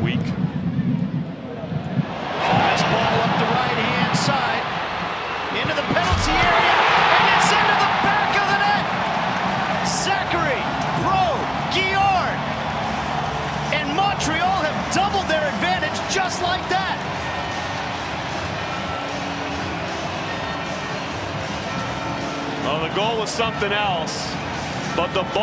week. Nice ball up the right-hand side, into the penalty area, and it's into the back of the net. Zachary Brault-Guillard and Montreal have doubled their advantage just like that. Well, the goal was something else, but the ball